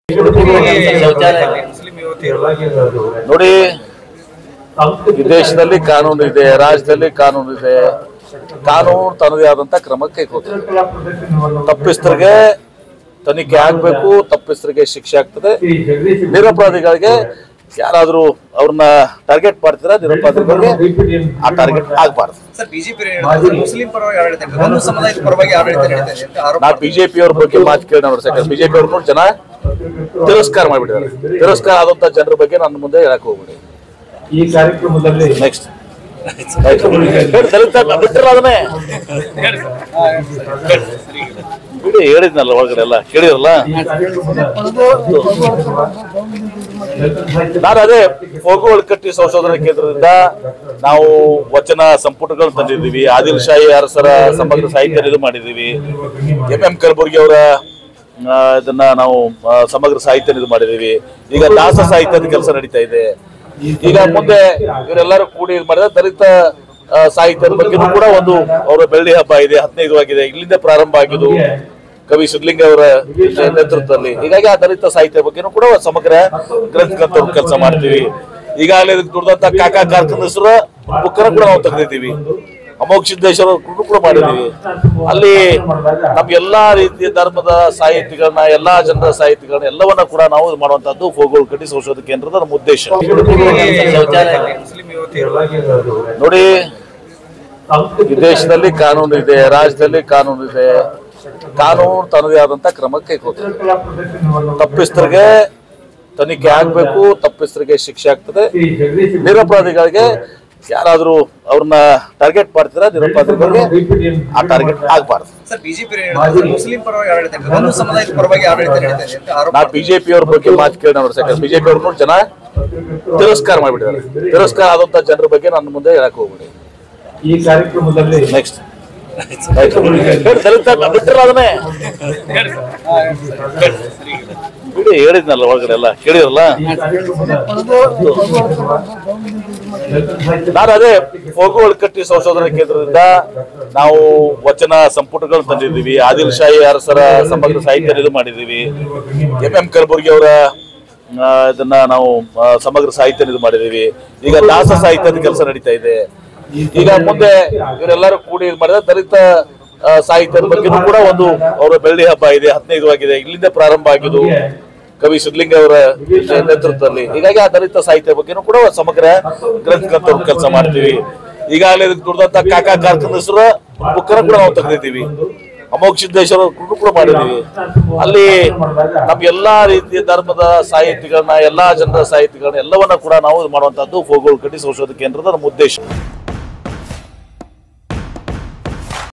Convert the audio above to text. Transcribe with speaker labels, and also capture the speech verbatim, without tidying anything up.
Speaker 1: ನೋಡಿ, ಈ ದೇಶದಲ್ಲಿ ಕಾನೂನು ಇದೆ, ರಾಜ್ಯದಲ್ಲಿ ಕಾನೂನು ಇದೆ. ಕಾನೂನು ತನ್ನದೇ ಆದಂತ ಕ್ರಮ ಕೈಗೊಳ್ಳುತ್ತೆ. ತಪ್ಪಿಸ್ತರಿಗೆ ತನಿಖೆ ಆಗ್ಬೇಕು, ತಪ್ಪಿಸ್ತರಿಗೆ ಶಿಕ್ಷೆ ಆಗ್ತದೆ. ನಿರಪರಾಧಿಗಳಿಗೆ ಯಾರಾದ್ರೂ ಅವ್ರನ್ನ ಟಾರ್ಗೆಟ್ ಮಾಡ್ತೀರಾ, ನಿರಪರಾಧಿಗಳಿಗೆ ಆ ಟಾರ್ಗೆಟ್ ಆಗ್ಬಾರ್ದು. ನಾ ಬಿಜೆಪಿ ಅವ್ರ ಬಗ್ಗೆ ಮಾತು ಕೇಳಿ ನೋಡಿ ಸರ್, ಬಿಜೆಪಿ ಅವ್ರ ಜನ ತಿರಸ್ಕಾರ ಮಾಡಿಬಿಟ್ಟಿದ್ದಾರೆ. ತಿರಸ್ಕಾರ ಆದಂತ ಜನರ ಬಗ್ಗೆ ನನ್ನ ಮುಂದೆ ಹೇಳಕ್ ಹೋಗ್ಬಿಡಿ.
Speaker 2: ಈ ಕಾರ್ಯಕ್ರಮದಲ್ಲಿ
Speaker 1: ನೆಕ್ಸ್ಟ್ ಬಿಟ್ಟಿರಲ್ಲ ಅದನ್ನೇ ಬಿಡಿ, ಹೇಳಿದ್ನಲ್ಲ ಒಳಗಡೆ ಎಲ್ಲ ಕೇಳಿರಲ್ಲ. ನಾನು ಅದೇ ಫೋಗು ಅಣೆಕಟ್ಟು ಸಂಶೋಧನಾ ಕೇಂದ್ರದಿಂದ ನಾವು ವಚನ ಸಂಪುಟಗಳು ತಂದಿದ್ದೀವಿ. ಆದಿಲ್ ಶಾಹಿ ಅರಸರ ಸಮಗ್ರ ಸಾಹಿತ್ಯ ಇದು ಮಾಡಿದ್ದೀವಿ. ಎಂ ಎಂ ಕಲಬುರ್ಗಿ ಅವರ ಇದನ್ನ ನಾವು ಸಮಗ್ರ ಸಾಹಿತ್ಯ ಇದು ಮಾಡಿದ್ದೀವಿ. ಈಗ ದಾಸ ಸಾಹಿತ್ಯದ ಕೆಲಸ ನಡೀತಾ ಇದೆ. ಈಗ ಮುಂದೆ ಇವರೆಲ್ಲರೂ ಕೂಡಿ ಇದು ಮಾಡಿದ್ರೆ ದಲಿತ ಸಾಹಿತ್ಯದ ಬಗ್ಗೆನೂ ಕೂಡ ಒಂದು ಅವರ ಬೆಳ್ಳಿ ಹಬ್ಬ ಇದೆ, ಹದಿನೈದು ಆಗಿದೆ. ಇಲ್ಲಿಂದ ಪ್ರಾರಂಭ ಆಗಿದ್ದು ಕವಿ ಸಿದ್ಲಿಂಗ ಅವರ ನೇತೃತ್ವದಲ್ಲಿ. ಹೀಗಾಗಿ ಆ ದಲಿತ ಸಾಹಿತ್ಯ ಬಗ್ಗೆನೂ ಕೂಡ ಸಮಗ್ರ ಗ್ರಂಥಕಂತ ಕೆಲಸ ಮಾಡ್ತೀವಿ. ಈಗಾಗಲೇ ದುಡ್ದಂತ ಕಾಕಾ ಕಾರ್ಖಾನೆಸರ ಬುಕ್ಕನ್ನು ಕೂಡ ನಾವು ತೆಗೆದಿದ್ದೀವಿ. ಅಮೋಘ ಸಿದ್ದೇಶ್ವರ ಕೂಡ ಮಾಡಿದ್ದೀವಿ. ಅಲ್ಲಿ ನಮ್ ಎಲ್ಲಾ ರೀತಿಯ ಧರ್ಮದ ಸಾಹಿತಿಗಳನ್ನ, ಎಲ್ಲಾ ಜನರ ಸಾಹಿತಿಗಳನ್ನ ಎಲ್ಲವನ್ನ ಕೂಡ ನಾವು ಮಾಡುವಂತದ್ದು ಫೋಗು ಅಣೆಕಟ್ಟು ಸಂಶೋಧನಾ ಕೇಂದ್ರದ ನಮ್ಮ ಉದ್ದೇಶ. ನೋಡಿ, ಈ ದೇಶದಲ್ಲಿ ಕಾನೂನು ಇದೆ, ರಾಜ್ಯದಲ್ಲಿ ಕಾನೂನು ಇದೆ. ಕಾನೂನು ತನ್ನದೇ ಆದಂತ ಕ್ರಮ ಕೈಗೊಳ್ಳುತ್ತೆ. ತಪ್ಪಿಸ್ತರಿಗೆ ತನಿಖೆ ಆಗ್ಬೇಕು, ತಪ್ಪಿಸ್ತರಿಗೆ ಶಿಕ್ಷೆ ಆಗ್ತದೆ. ನಿರಪರಾಧಿಗಳಿಗೆ ಯಾರಾದ್ರೂ ಅವ್ರನ್ನ ಟಾರ್ಗೆಟ್ ಮಾಡ್ತೀರಾ, ನಿರಪರಾಧಿಗಳಿಗೆ ಆ ಟಾರ್ಗೆಟ್ ಆಗ್ಬಾರ್ದು. ನಾ ಬಿಜೆಪಿ ಅವ್ರ ಬಗ್ಗೆ ಮಾತು ಕೇಳಿ ನೋಡಿ ಸರ್, ಬಿಜೆಪಿ ಅವ್ರ ಜನ ತಿರಸ್ಕಾರ ಮಾಡಿಬಿಟ್ಟಿದ್ದಾರೆ. ತಿರಸ್ಕಾರ ಆದಂತ ಜನರ ಬಗ್ಗೆ ನನ್ನ ಮುಂದೆ ಹೇಳಕ್ ಹೋಗ್ಬಿಡಿ.
Speaker 2: ಈ ಕಾರ್ಯಕ್ರಮದಲ್ಲಿ
Speaker 1: ನೆಕ್ಸ್ಟ್ ಬಿಟ್ಟಿರಲ್ಲ ಅದನ್ನೇ ಬಿಡಿ, ಹೇಳಿದ್ನಲ್ಲ ಒಳಗಡೆ ಎಲ್ಲ ಕೇಳಿರಲ್ಲ. ನಾನು ಅದೇ ಫೋಗು ಅಣೆಕಟ್ಟು ಸಂಶೋಧನಾ ಕೇಂದ್ರದಿಂದ ನಾವು ವಚನ ಸಂಪುಟಗಳು ತಂದಿದ್ದೀವಿ. ಆದಿಲ್ ಶಾಹಿ ಅರಸರ ಸಮಗ್ರ ಸಾಹಿತ್ಯ ಇದು ಮಾಡಿದ್ದೀವಿ. ಎಂ ಎಂ ಕಲಬುರ್ಗಿ ಅವರ ಇದನ್ನ ನಾವು ಸಮಗ್ರ ಸಾಹಿತ್ಯ ಇದು ಮಾಡಿದ್ದೀವಿ. ಈಗ ದಾಸ ಸಾಹಿತ್ಯದ ಕೆಲಸ ನಡೀತಾ ಇದೆ. ಈಗ ಮುಂದೆ ಇವರೆಲ್ಲರೂ ಕೂಡಿ ಇದು ಮಾಡಿದ್ರೆ ದಲಿತ ಸಾಹಿತ್ಯದ ಬಗ್ಗೆನೂ ಕೂಡ ಒಂದು ಅವರ ಬೆಳ್ಳಿ ಹಬ್ಬ ಇದೆ, ಹದಿನೈದು ಆಗಿದೆ. ಇಲ್ಲಿಂದ ಪ್ರಾರಂಭ ಆಗಿದ್ದು ಕವಿ ಸಿದ್ಲಿಂಗ ಅವರ ನೇತೃತ್ವದಲ್ಲಿ. ಹೀಗಾಗಿ ಆ ದಲಿತ ಸಾಹಿತ್ಯ ಬಗ್ಗೆನೂ ಕೂಡ ಸಮಗ್ರ ಗ್ರಂಥಕಂತ ಕೆಲಸ ಮಾಡ್ತೀವಿ. ಈಗಾಗಲೇ ದುಡ್ದಂತ ಕಾಕಾ ಕಾರ್ಖಾನೆಸರ ಬುಕ್ಕನ್ನು ಕೂಡ ನಾವು ತೆಗೆದಿದ್ದೀವಿ. ಅಮೋಘ ಸಿದ್ದೇಶ್ವರ ಕೂಡ ಮಾಡಿದ್ದೀವಿ. ಅಲ್ಲಿ ನಮ್ ಎಲ್ಲಾ ರೀತಿಯ ಧರ್ಮದ ಸಾಹಿತಿಗಳನ್ನ, ಎಲ್ಲಾ ಜನರ ಸಾಹಿತಿಗಳನ್ನ ಎಲ್ಲವನ್ನ ಕೂಡ ನಾವು ಮಾಡುವಂತದ್ದು ಫೋಗು ಅಣೆಕಟ್ಟು ಸಂಶೋಧನಾ ಕೇಂದ್ರದ ನಮ್ಮ ಉದ್ದೇಶ.